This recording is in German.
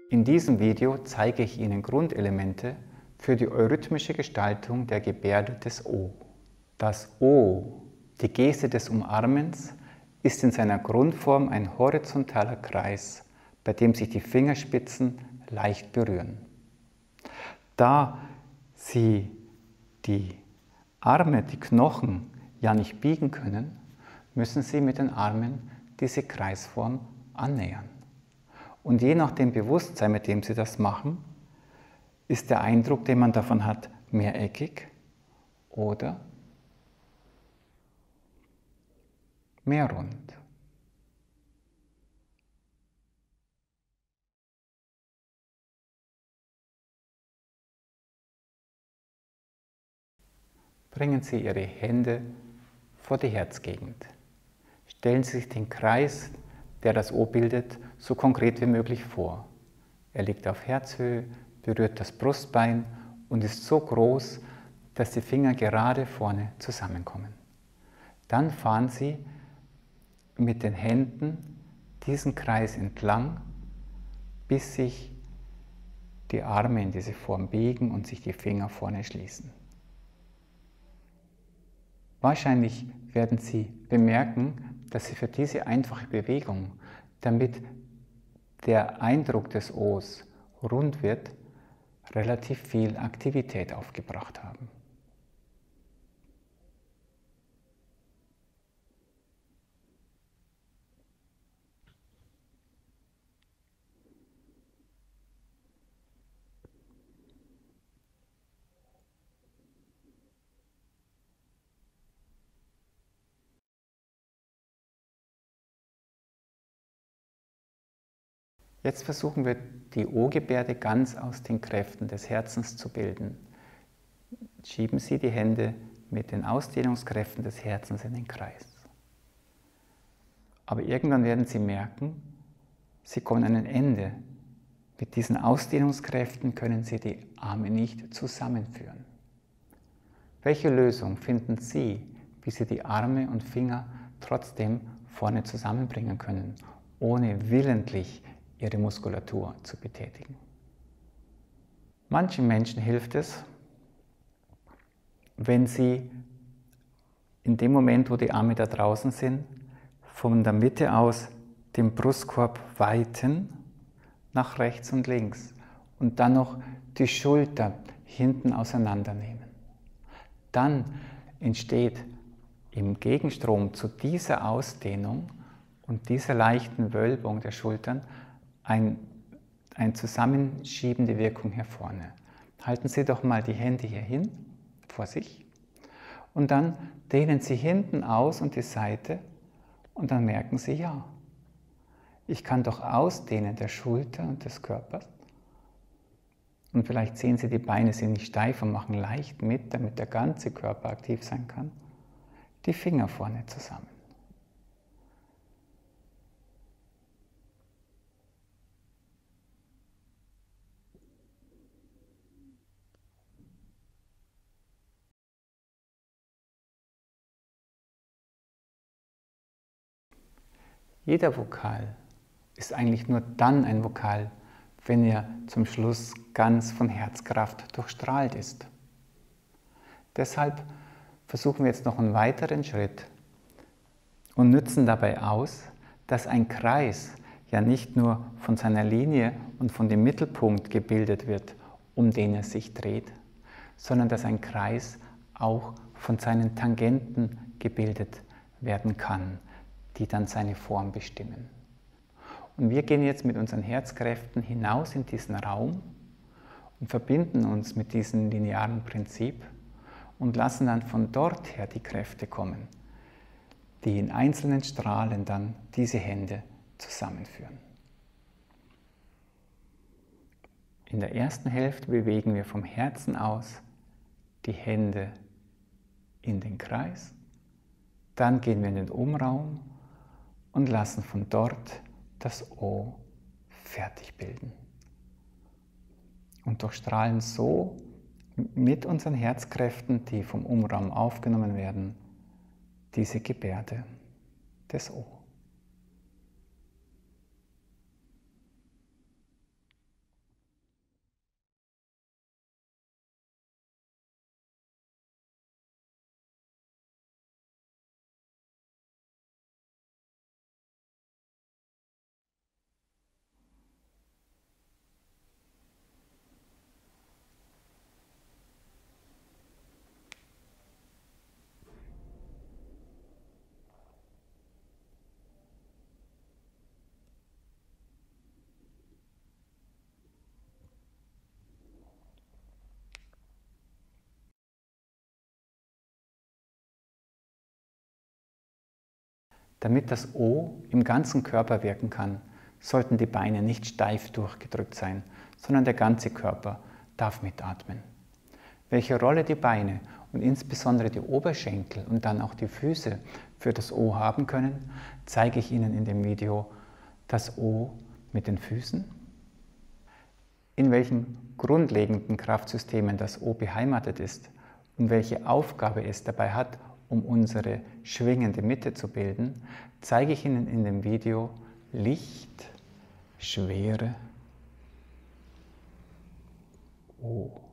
In diesem Video zeige ich Ihnen Grundelemente für die eurythmische Gestaltung der Gebärde des O. Das O, die Geste des Umarmens, ist in seiner Grundform ein horizontaler Kreis, bei dem sich die Fingerspitzen leicht berühren. Da Sie die Arme, die Knochen, ja nicht biegen können, müssen Sie mit den Armen diese Kreisform annähern. Und je nach dem Bewusstsein, mit dem Sie das machen, ist der Eindruck, den man davon hat, mehreckig oder mehr rund. Bringen Sie Ihre Hände vor die Herzgegend. Stellen Sie sich den Kreis, der das O bildet, so konkret wie möglich vor. Er liegt auf Herzhöhe, berührt das Brustbein und ist so groß, dass die Finger gerade vorne zusammenkommen. Dann fahren Sie mit den Händen diesen Kreis entlang, bis sich die Arme in diese Form biegen und sich die Finger vorne schließen. Wahrscheinlich werden Sie bemerken, dass Sie für diese einfache Bewegung, damit der Eindruck des O's rund wird, relativ viel Aktivität aufgebracht haben. Jetzt versuchen wir, die O-Gebärde ganz aus den Kräften des Herzens zu bilden. Schieben Sie die Hände mit den Ausdehnungskräften des Herzens in den Kreis. Aber irgendwann werden Sie merken, Sie kommen an ein Ende. Mit diesen Ausdehnungskräften können Sie die Arme nicht zusammenführen. Welche Lösung finden Sie, wie Sie die Arme und Finger trotzdem vorne zusammenbringen können, ohne willentlich ihre Muskulatur zu betätigen? Manchen Menschen hilft es, wenn sie in dem Moment, wo die Arme da draußen sind, von der Mitte aus den Brustkorb weiten nach rechts und links und dann noch die Schulter hinten auseinandernehmen. Dann entsteht im Gegenstrom zu dieser Ausdehnung und dieser leichten Wölbung der Schultern eine zusammenschiebende Wirkung hier vorne. Halten Sie doch mal die Hände hier hin, vor sich, und dann dehnen Sie hinten aus und die Seite und dann merken Sie, ja, ich kann doch ausdehnen der Schulter und des Körpers. Und vielleicht sehen Sie, die Beine sind nicht steif und machen leicht mit, damit der ganze Körper aktiv sein kann. Die Finger vorne zusammen. Jeder Vokal ist eigentlich nur dann ein Vokal, wenn er zum Schluss ganz von Herzkraft durchstrahlt ist. Deshalb versuchen wir jetzt noch einen weiteren Schritt und nützen dabei aus, dass ein Kreis ja nicht nur von seiner Linie und von dem Mittelpunkt gebildet wird, um den er sich dreht, sondern dass ein Kreis auch von seinen Tangenten gebildet werden kann, die dann seine Form bestimmen. Und wir gehen jetzt mit unseren Herzkräften hinaus in diesen Raum und verbinden uns mit diesem linearen Prinzip und lassen dann von dort her die Kräfte kommen, die in einzelnen Strahlen dann diese Hände zusammenführen. In der ersten Hälfte bewegen wir vom Herzen aus die Hände in den Kreis, dann gehen wir in den Umraum und lassen von dort das O fertig bilden. Und durchstrahlen so mit unseren Herzkräften, die vom Umraum aufgenommen werden, diese Gebärde des O. Damit das O im ganzen Körper wirken kann, sollten die Beine nicht steif durchgedrückt sein, sondern der ganze Körper darf mitatmen. Welche Rolle die Beine und insbesondere die Oberschenkel und dann auch die Füße für das O haben können, zeige ich Ihnen in dem Video das O mit den Füßen, in welchen grundlegenden Kraftsystemen das O beheimatet ist und welche Aufgabe es dabei hat, um unsere schwingende Mitte zu bilden, zeige ich Ihnen in dem Video Licht, Schwere, O.